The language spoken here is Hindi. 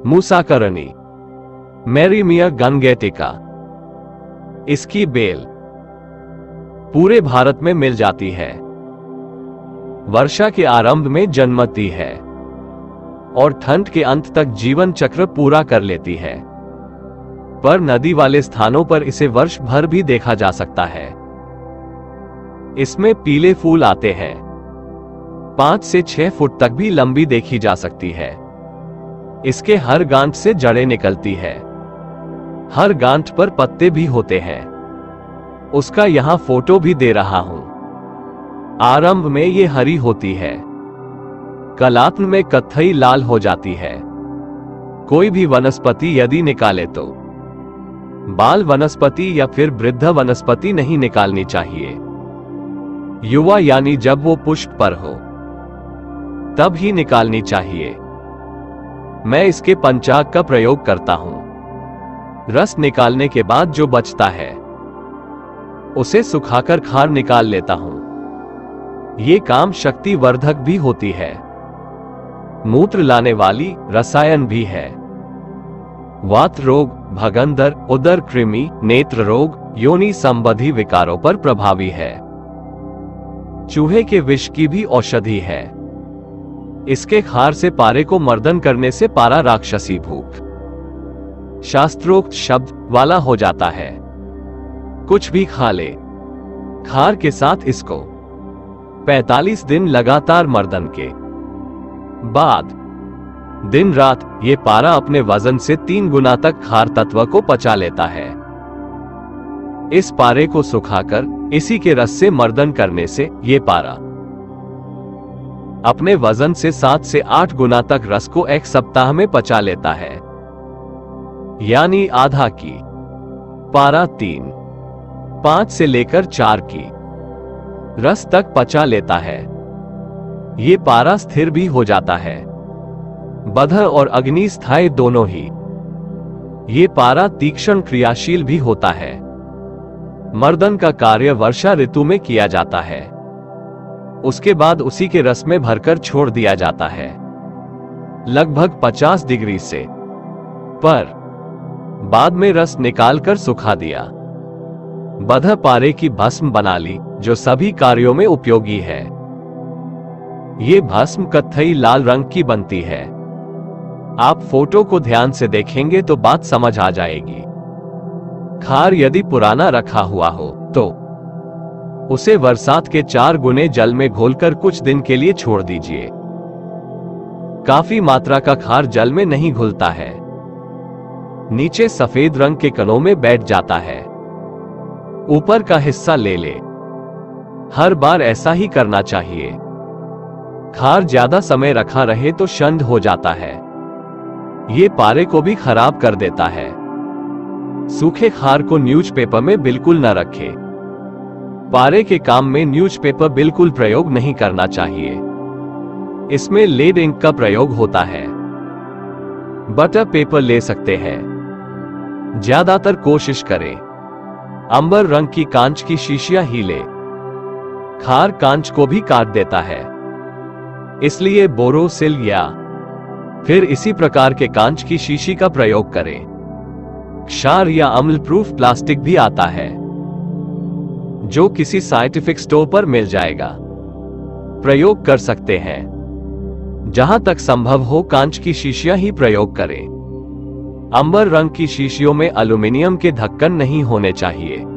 मूसाकरनी, मैरीमिया गंगेटिका। इसकी बेल पूरे भारत में मिल जाती है। वर्षा के आरंभ में जन्मती है और ठंड के अंत तक जीवन चक्र पूरा कर लेती है, पर नदी वाले स्थानों पर इसे वर्ष भर भी देखा जा सकता है। इसमें पीले फूल आते हैं। 5 से 6 फुट तक भी लंबी देखी जा सकती है। इसके हर गांठ से जड़ें निकलती है। हर गांठ पर पत्ते भी होते हैं। उसका यहां फोटो भी दे रहा हूं। आरंभ में ये हरी होती है, कलात्म में कत्थई लाल हो जाती है। कोई भी वनस्पति यदि निकाले तो बाल वनस्पति या फिर वृद्ध वनस्पति नहीं निकालनी चाहिए। युवा यानी जब वो पुष्प पर हो तब ही निकालनी चाहिए। मैं इसके पंचाग का प्रयोग करता हूं। रस निकालने के बाद जो बचता है उसे सुखाकर खार निकाल लेता हूं। ये काम शक्ति वर्धक भी होती है, मूत्र लाने वाली रसायन भी है। वात रोग, भगंदर, उदर कृमि, नेत्र रोग, योनि संबंधी विकारों पर प्रभावी है। चूहे के विष की भी औषधि है। इसके खार से पारे को मर्दन करने से पारा राक्षसी भूख शास्त्रोक्त शब्द वाला हो जाता है। कुछ भी खा ले। खार के साथ इसको 45 दिन लगातार मर्दन के बाद दिन रात ये पारा अपने वजन से 3 गुना तक खार तत्व को पचा लेता है। इस पारे को सुखाकर इसी के रस से मर्दन करने से ये पारा अपने वजन से 7 से 8 गुना तक रस को 1 सप्ताह में पचा लेता है, यानी आधा की पारा 3-5 से लेकर 4 की रस तक पचा लेता है। ये पारा स्थिर भी हो जाता है, बध और अग्नि स्थायी दोनों ही। ये पारा तीक्ष्ण क्रियाशील भी होता है। मर्दन का कार्य वर्षा ऋतु में किया जाता है। उसके बाद उसी के रस में भरकर छोड़ दिया जाता है, लगभग 50 डिग्री से। पर बाद में रस निकालकर सुखा दिया। बध पारे की भस्म बना ली, जो सभी कार्यों में उपयोगी है। ये भस्म कत्थई लाल रंग की बनती है। आप फोटो को ध्यान से देखेंगे तो बात समझ आ जाएगी। खार यदि पुराना रखा हुआ हो तो उसे बरसात के 4 गुने जल में घोलकर कुछ दिन के लिए छोड़ दीजिए। काफी मात्रा का खार जल में नहीं घुलता है, नीचे सफेद रंग के कणों में बैठ जाता है। ऊपर का हिस्सा ले ले। हर बार ऐसा ही करना चाहिए। खार ज्यादा समय रखा रहे तो शंद हो जाता है। ये पारे को भी खराब कर देता है। सूखे खार को न्यूज़पेपर में बिल्कुल न रखें। पारे के काम में न्यूज़पेपर बिल्कुल प्रयोग नहीं करना चाहिए। इसमें लेड इंक का प्रयोग होता है। बटर पेपर ले सकते हैं। ज्यादातर कोशिश करें अंबर रंग की कांच की शीशियां ही ले। खार कांच को भी काट देता है, इसलिए बोरोसिल या फिर इसी प्रकार के कांच की शीशी का प्रयोग करें। क्षार या अम्ल प्रूफ प्लास्टिक भी आता है, जो किसी साइंटिफिक स्टोर पर मिल जाएगा। प्रयोग कर सकते हैं। जहां तक संभव हो कांच की शीशियां ही प्रयोग करें। अंबर रंग की शीशियों में एल्यूमिनियम के ढक्कन नहीं होने चाहिए।